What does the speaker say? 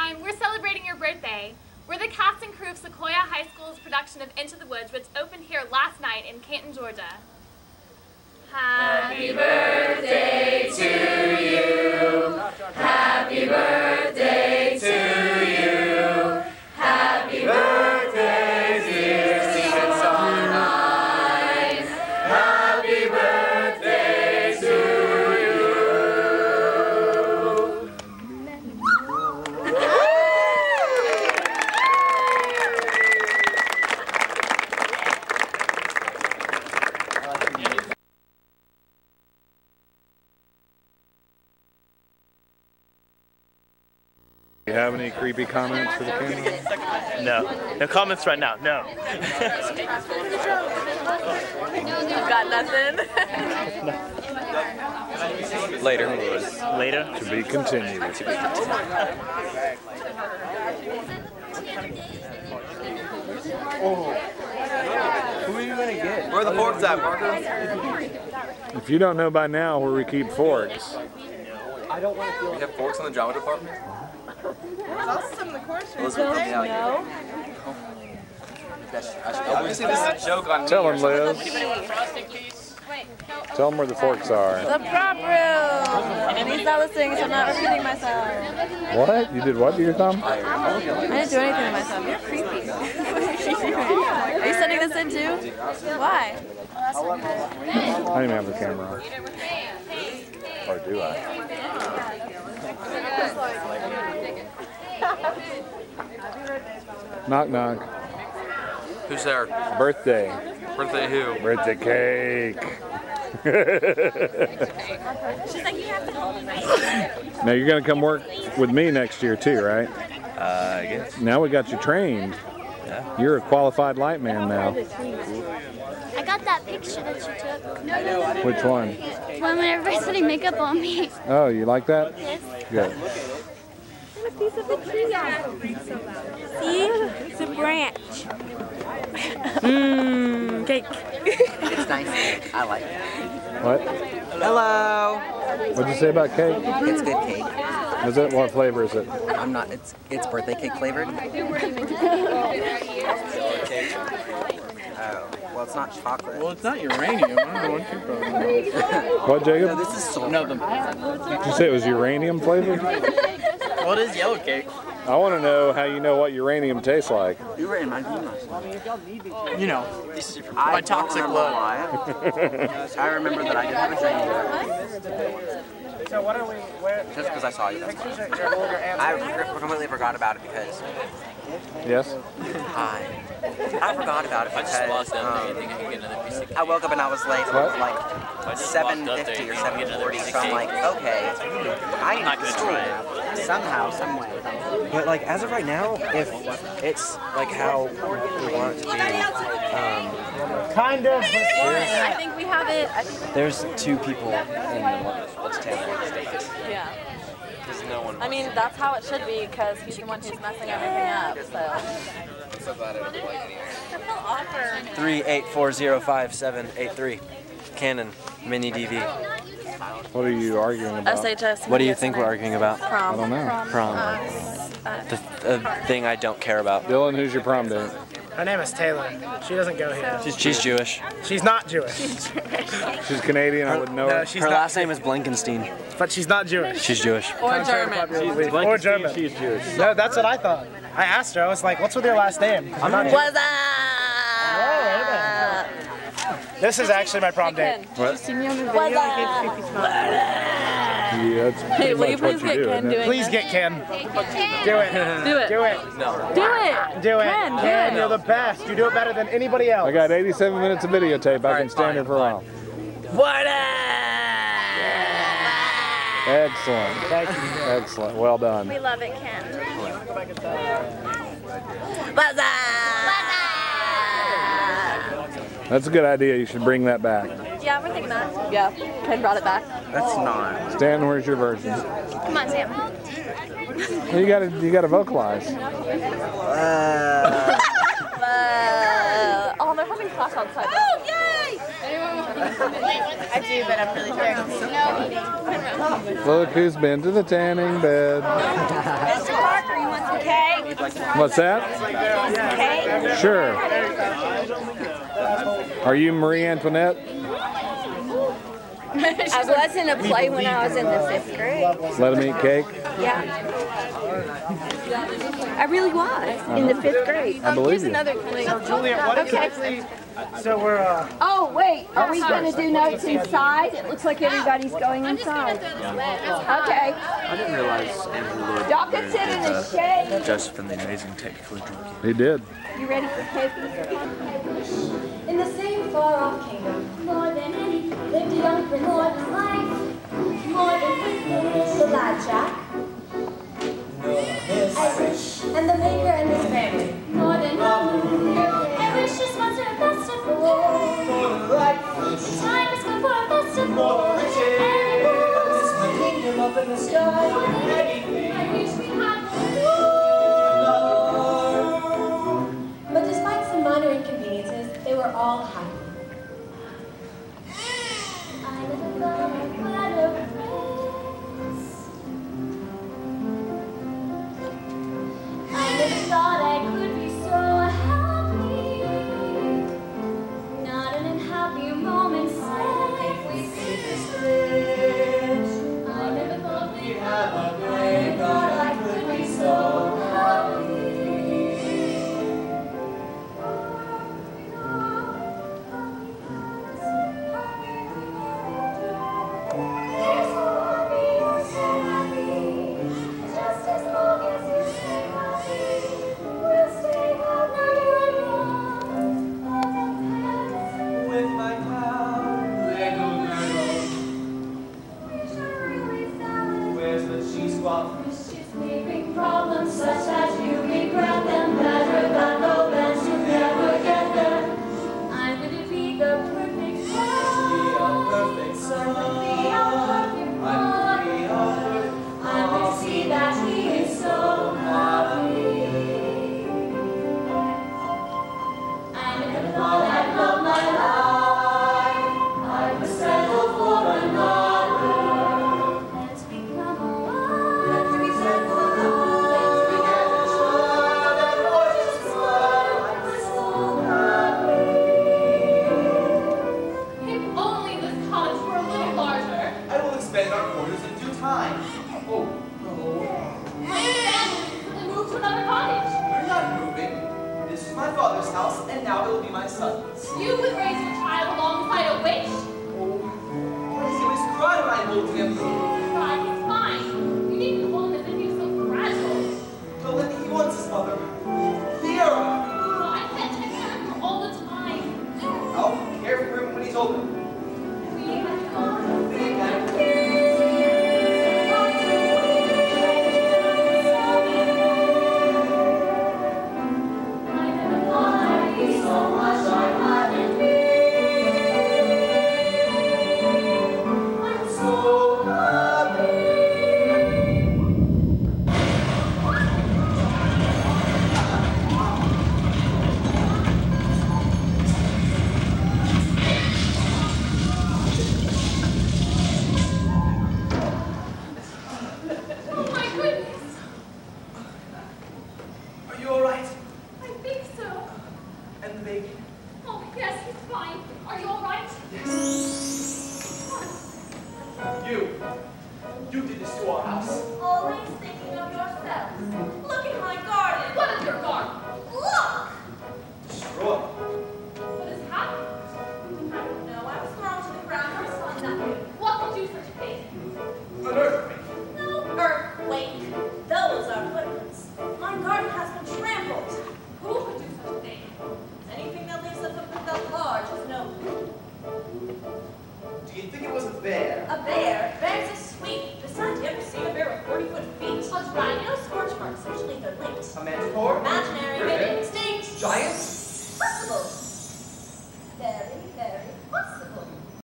Sondheim, we're celebrating your birthday. We're the cast and crew of Sequoyah High School's production of Into the Woods, which opened here last night in Canton, Georgia. Happy birthday to you. Happy birthday to you. Happy birthday, dear Sondheim. Happy birthday to you. Do you have any creepy comments for the camera? No. No comments right now. No. Got nothing. Later. Later? To be continued. Oh. Who are you going to get? Where are the forks at, Parker? If you don't know by now where we keep forks. I don't want to feel. We have forks in the drama department? There's also some in the chorus. No. Obviously, this is a joke on me. Tell them, Liz. Tell them where the forks are. The prop room. And he's not listening, so I'm not repeating myself. What? You did what to your thumb? I didn't do anything to my thumb. You're creepy. Are you sending this in too? Why? I don't even have the camera on. Or do I? Knock knock. Who's there? Birthday. Birthday who? Birthday cake. Now you're gonna come work with me next year too, right? I guess. Now we got you trained. Yeah. You're a qualified light man now. I got that picture that you took. Which one? When everybody's putting makeup on me. Oh, you like that? Yes. Good. A piece of the tree. See? It's a branch. Mmm, cake. It's nice. I like it. What? Hello. What'd you say about cake? It's good cake. Is it? What flavor is it? I'm not. It's birthday cake flavored. Oh, well, it's not chocolate. Well, it's not uranium. I don't know what you're talking about. What, Jacob? No, this is sulfur. No, Did you say it was uranium flavored? what is yellow cake? I want to know how you know what uranium tastes like. You were in my dream. You know, my toxic love. I remember that I did have a dream. So what are we? Just because I saw you, that's why. I completely forgot about it because. Yes? I forgot about it because I woke up and I was late. It was like 7:50 or 7:40, so I'm like, okay, I need to school somehow, some way. But like as of right now, if it's like how we want it to be, Kind of. I think we have it. there's two people in the what's Yeah. There's no one. I mean, that's how it should be because he's the one who's messing everything up. So. 3840578 Canon Mini DV. What are you arguing about? SHS. What do you think we're arguing about? Prom. I don't know. Prom. The thing I don't care about. Dylan, who's your prom date? Her name is Taylor. She doesn't go here. She's Jewish. She's not Jewish. She's Canadian, I wouldn't know her. No, she's Her not, last name is Blankenstein. but she's not Jewish. She's Jewish. Or German. Or German. She's Jewish. No, that's what I thought. I asked her. I was like, "What's with your last name?" I'm not Jewish. What's up? This is actually my prom date. What? What's up? Yeah, that's pretty Hey, will you much what please you get do, Ken isn't it? doing Please this? get Ken. Do it. Do it. Do it. Do it. Do it. Do it. Ken, do Ken, it. you're the best. You do it better than anybody else. I got 87 minutes of videotape. I can stand here for a while. What up? Excellent. Thank you. Excellent. Well done. We love it, Ken. What's up? That's a good idea. You should bring that back. Yeah, we're thinking that. Yeah, Ken brought it back. That's not. Stan, where's your version? Come on, Sam. You gotta vocalize. Oh, they're having class outside. Oh, yay! I do, but I'm really tired. Look who's been to the tanning bed. Mr. Parker, you want What's that? Sure. Are you Marie Antoinette? I was in a play when I was in the 5th grade. Let them eat cake? Yeah. I really was in the 5th grade. I believe you. So Juliet, what exactly? So we're Oh, wait. Are we going to do notes inside? It looks like everybody's going inside. Okay. I didn't realize Andrew Lloyd Y'all could sit in the shade. Joseph and the Amazing Technicolor Dreamcoat. He did. You ready for cake? In the same far-off kingdom, more than any, lived a young prince, more than life, more than princess, the lad Jack, and the maker and his family, more than moon. I wish this once were a festival, more than life. The time has come for a festival, more than animals. This is my kingdom up in the sky, more than anything. I wish we had more. But despite some minor inconveniences, they were all happy. I never thought I'd find a prince. I never thought I could be so happy. Not an unhappy moment since we did this bridge. I never thought we'd have a great thought I could be so happy. Problems such that you regret them, better than no than to never get them. I'm going to be the perfect son. I'm going to see that he is so happy. I never thought I'd love my life. I was settled for another. Let's become one. Let's be settled. Spend our quarters in due time. Oh, no. My family will move to another cottage. We're not moving. This is my father's house, and now it will be my son's. You would raise your child alongside a witch. Oh, he always cried when I hold him. Cry, he's fine. You needn't hold him as if he was so fragile. But when he wants his mother, here. Oh, I can't take care of him all the time. I'll care for him when he's older. We have gone. You did this to our house. Always thinking of yourself. Look at my garden. What is your garden? Look! Destroy. What has happened? I don't know. I was thrown to the ground. I saw nothing. What could do such a thing? An earthquake. No earthquake. Those are footprints. My garden has been trampled. Who could do such a thing? Anything that leaves a footprint that large is no good. Do you think it was a bear? A bear? Bears are